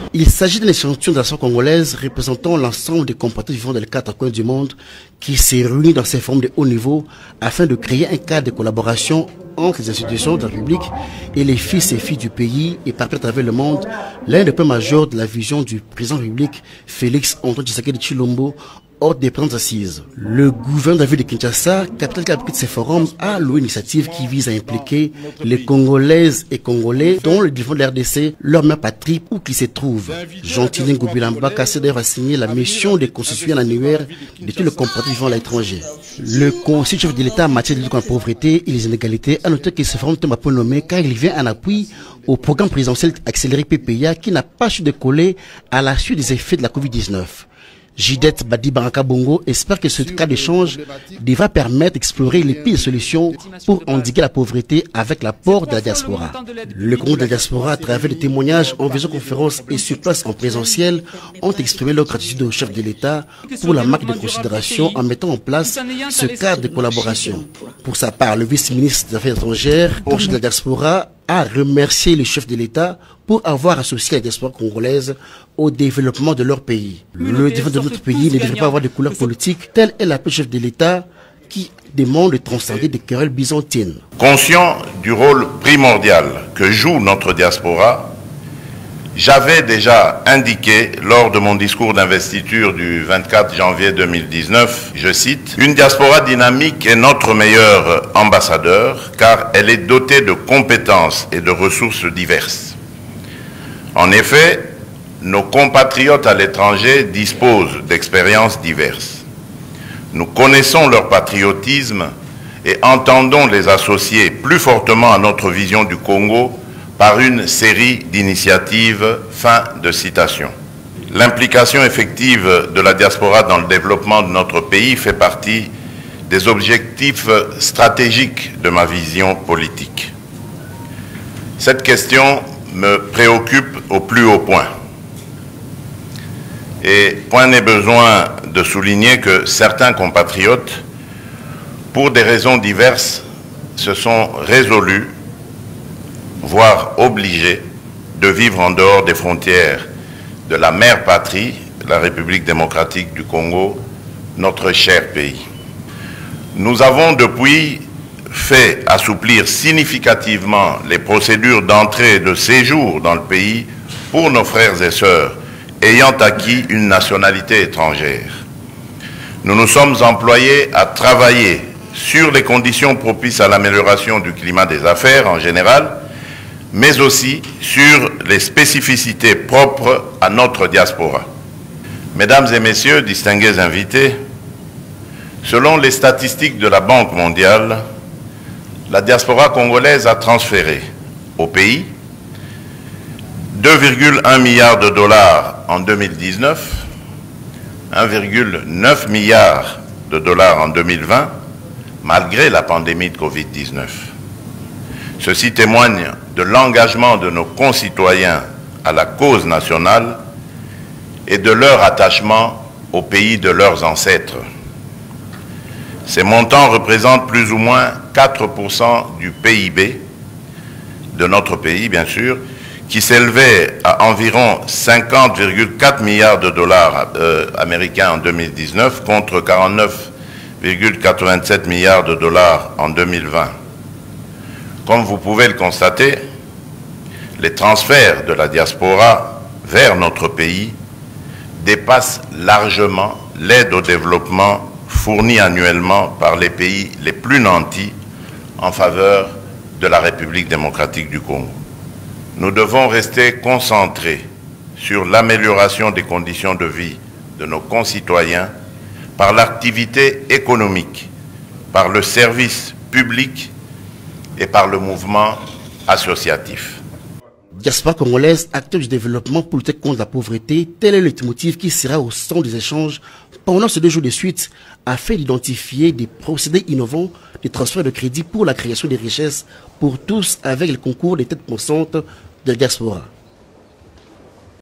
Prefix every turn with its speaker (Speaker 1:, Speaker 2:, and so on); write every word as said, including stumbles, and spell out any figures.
Speaker 1: Il s'agit d'une échantillon de la diaspora congolaise représentant l'ensemble des compatriotes vivant dans les quatre coins du monde qui s'est réuni dans ces formes de haut niveau afin de créer un cadre de collaboration entre les institutions de la République et les fils et filles du pays et partout à travers le monde, l'un des points majeurs de la vision du président de la République, Félix Antoine Tshisekedi Tshilombo, hors des présentes assises. Le gouverneur de la ville de Kinshasa, capitale qui a pris de ces forums, a loué une initiative qui vise à impliquer les Congolaises et Congolais dont le défense de la R D C, leur mère patrie, où qu'ils se trouvent. Jean-Tilin Goubilamba Kassé d'ailleurs a signé la mission de constituer un annuaire de tous les compatriotes vivant à l'étranger. Le conseil chef de l'État en matière de lutte contre la pauvreté et les inégalités a noté que ce forum est un peu nommé car il vient en appui au programme présidentiel accéléré P P I A qui n'a pas su décoller à la suite des effets de la Covid dix-neuf. Jidette Badi Baraka Bongo espère que ce cas d'échange devra permettre d'explorer les pires solutions pour endiguer la pauvreté avec l'apport de la diaspora. Le Congo de la diaspora, à travers des témoignages en visioconférence et sur place en présentiel, ont exprimé leur gratitude au chef de l'État pour la marque de considération en mettant en place ce cadre de collaboration. Pour sa part, le vice-ministre des Affaires étrangères, en charge de la diaspora, a remercié le chef de l'État pour avoir associé la diaspora congolaise au développement de leur pays. Le développement de notre pays ne devrait pas avoir de couleur politique, tel est l'appel du chef de l'État qui demande de transcender des querelles byzantines.
Speaker 2: Conscient du rôle primordial que joue notre diaspora, j'avais déjà indiqué lors de mon discours d'investiture du vingt-quatre janvier deux mille dix-neuf, je cite, « Une diaspora dynamique est notre meilleur ambassadeur car elle est dotée de compétences et de ressources diverses. » En effet, nos compatriotes à l'étranger disposent d'expériences diverses. Nous connaissons leur patriotisme et entendons les associer plus fortement à notre vision du Congo par une série d'initiatives. Fin de citation. L'implication effective de la diaspora dans le développement de notre pays fait partie des objectifs stratégiques de ma vision politique. Cette question me préoccupe au plus haut point. Et point n'est besoin de souligner que certains compatriotes, pour des raisons diverses, se sont résolus, voire obligés, de vivre en dehors des frontières de la mère patrie, la République démocratique du Congo, notre cher pays. Nous avons depuis fait assouplir significativement les procédures d'entrée et de séjour dans le pays pour nos frères et sœurs ayant acquis une nationalité étrangère. Nous nous sommes employés à travailler sur les conditions propices à l'amélioration du climat des affaires en général, mais aussi sur les spécificités propres à notre diaspora. Mesdames et messieurs, distingués invités, selon les statistiques de la Banque mondiale, la diaspora congolaise a transféré au pays deux virgule un milliards de dollars en deux mille dix-neuf, un virgule neuf milliard de dollars en deux mille vingt, malgré la pandémie de Covid dix-neuf. Ceci témoigne de l'engagement de nos concitoyens à la cause nationale et de leur attachement au pays de leurs ancêtres. Ces montants représentent plus ou moins quatre pour cent du P I B de notre pays, bien sûr, qui s'élevait à environ cinquante virgule quatre milliards de dollars euh, américains en deux mille dix-neuf contre quarante-neuf virgule quatre-vingt-sept milliards de dollars en deux mille vingt. Comme vous pouvez le constater, les transferts de la diaspora vers notre pays dépassent largement l'aide au développement fournie annuellement par les pays les plus nantis en faveur de la République démocratique du Congo. Nous devons rester concentrés sur l'amélioration des conditions de vie de nos concitoyens par l'activité économique, par le service public et par le mouvement associatif.
Speaker 1: Diaspora congolaise, acteur du développement pour lutter contre la pauvreté, tel est le motif qui sera au centre des échanges pendant ces deux jours de suite, afin d'identifier des procédés innovants de transfert de crédit pour la création des richesses pour tous avec le concours des têtes pensantes de la diaspora.